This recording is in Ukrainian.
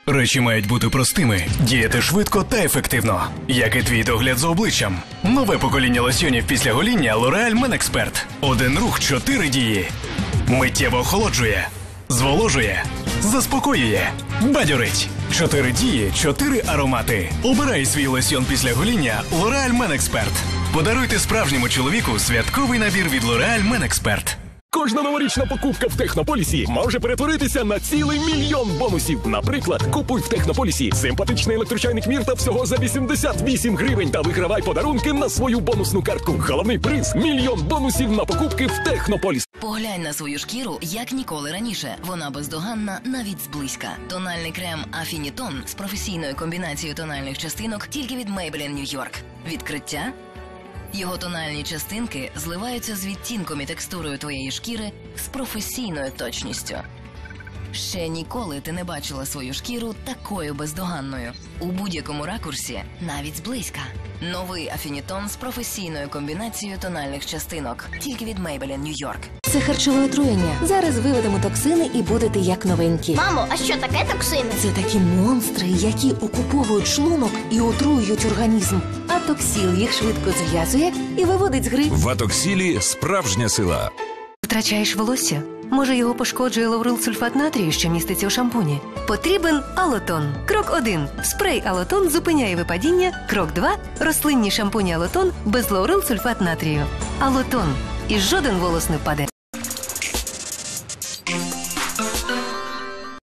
Речі мають бути простими, діяти швидко та ефективно. Як і твій догляд за обличчям. Нове покоління лосьйонів після гоління L'Oréal Men Expert. Один рух, 4 дії. Миттєво охолоджує, зволожує, заспокоює, бадьорить. 4 дії, 4 аромати. Обирай свій лосьйон після гоління L'Oréal Men Expert. Подаруйте справжньому чоловіку святковий набір від L'Oréal Men Expert. Кожна новорічна покупка в Технополісі може перетворитися на цілий мільйон бонусів. Наприклад, купуй в Технополісі симпатичний електрочайник Мірта всього за 88 гривень та вигравай подарунки на свою бонусну картку. Головний приз – мільйон бонусів на покупки в Технополіс. Поглянь на свою шкіру, як ніколи раніше. Вона бездоганна навіть зблизька. Тональний крем Affinitone з професійною комбінацією тональних частинок тільки від Maybelline New York. Відкриття? Його тональні частинки зливаються з відтінком і текстурою твоєї шкіри з професійною точністю. Ще ніколи ти не бачила свою шкіру такою бездоганною. У будь-якому ракурсі, навіть зблизька. Новий Affinitone з професійною комбінацією тональних частинок. Тільки від Maybelline New York. Це харчове отруєння. Зараз виведемо токсини і будете як новенькі. Мамо, а що таке токсини? Це такі монстри, які окуповують шлунок і отруюють організм. А токсил їх швидко зв'язує і виводить з гри. В атоксилі справжня сила. Втрачаєш волосся? Може, його пошкоджує лаурилсульфат натрію, що міститься у шампуні? Потрібен Алотон. Крок 1. Спрей Алотон зупиняє випадіння. Крок 2. Рослинні шампуні Алотон без лаурилсульфат натрію. Алотон. І жоден волос не впаде.